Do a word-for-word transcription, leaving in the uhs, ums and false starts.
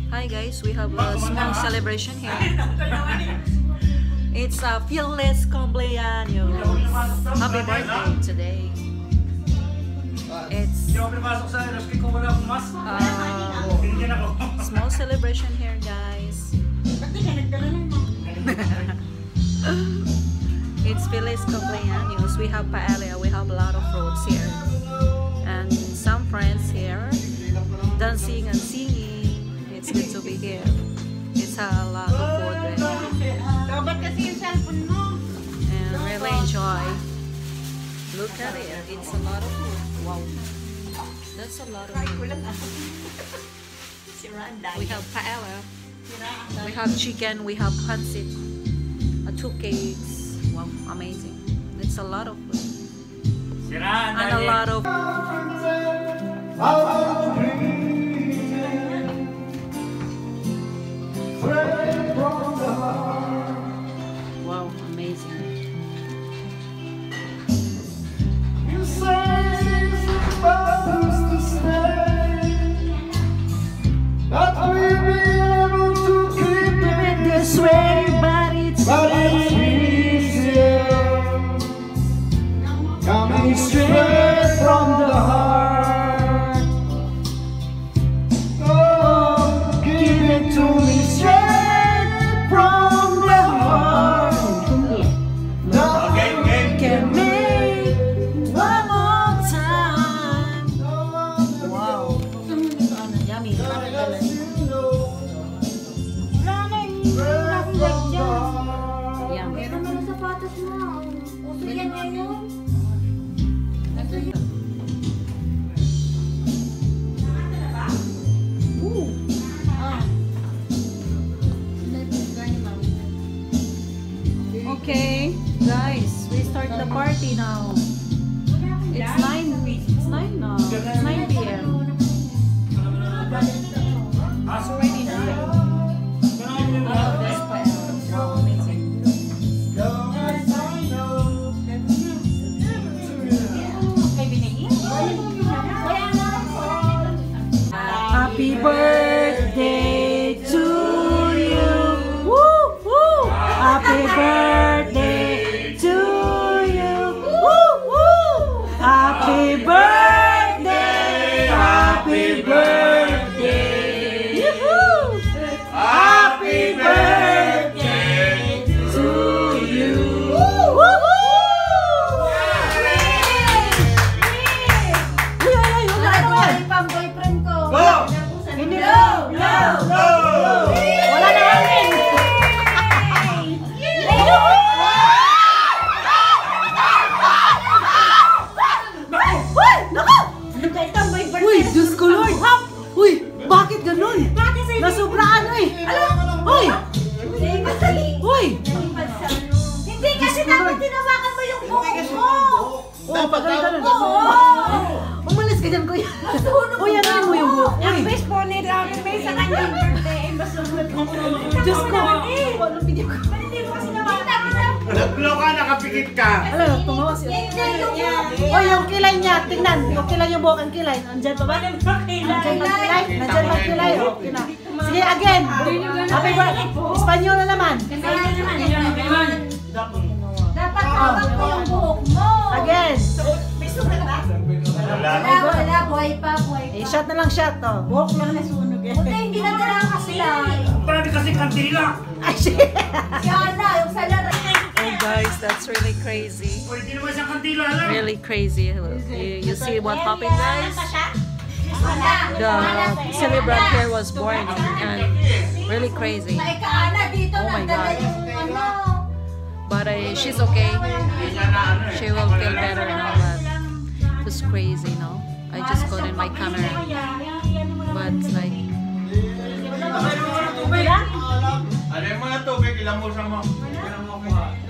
Hi guys, we have a small celebration here. It's a fearless cumpleaños. Happy birthday today. It's uh, small celebration here guys. It's fearless cumpleaños. We have paella, we have a lot of fruits here. And some friends here dancing and singing. It's good to be here. It's a lot of food and really enjoy. Look at it. It's a lot of food. Wow. That's a lot of food. We have paella. We have chicken. We have pancit. Uh, two cakes. Wow, amazing. It's a lot of food. And a lot of wow, amazing. You say it's supposed to stay, that we'll be able to keep it this way, but it's easier coming straight from the heart. Oh, give it to me straight from the heart. Nothing can make one more time. Wow. Yummy. Yummy. Okay, guys, we start the party now. It's nine. It's nine now. It's nine p m It's already nine. Oh, this paella. Wow, amazing. Happy birthday to you. Woo, woo. Happy birthday to you. Woo, woo. Happy birthday. Happy birthday. Yoo-hoo. Happy birthday to you. Woo, woo, woo. Boyfriend ko. Hindi no, no, no. Wala na hangin. Uy, Diyos ko Lord. Uy, bakit ganun? Nasubraan eh. Uy. Uy. Hindi kasi dapat tinawakan mo yung buhok mo. Oo, pagalitan na. Umalis ka dyan, kuya. Uy, ano mo yung buhok? Ang best po nila may sa kanyang birthday. Masunod mo. Diyos ko. Anong video ko? Hindi mo kasi nawakan. Naglo ka, nakapikit ka. Alam, tumawa siya. O, yung kilay niya. Tingnan. Yung kilay yung buhok ang kilay. Nandyan pa ba? Nandyan pa kilay? Nandyan pa kilay. Okay na. Sige, again. Happy birthday. Espanyol na naman. Dapat tawag mo yung buhok mo. Again. May sugat ba? Wala. Wala, wala. Buhay pa, buhay Eh, pa. shot na lang shot to. Buhok lang nasunog eh. Buti hindi na dala kasi lang. Parang kasi kantila. Ay, shit. Si Ana, yung salara. Oh guys, that's really crazy. Pwede naman siyang kantila lang. Really crazy. You, you see what happened, guys? The celebrant here was born and really crazy. May ka-Ana dito, Oh my nagdala God. yung ano. But uh, she's okay. She will feel better now. But it was crazy, no? I just got in my camera. But like, Ano yung mga tubig? Alam mo na tubig, ilang mo sa mo. Ilang mo kuha.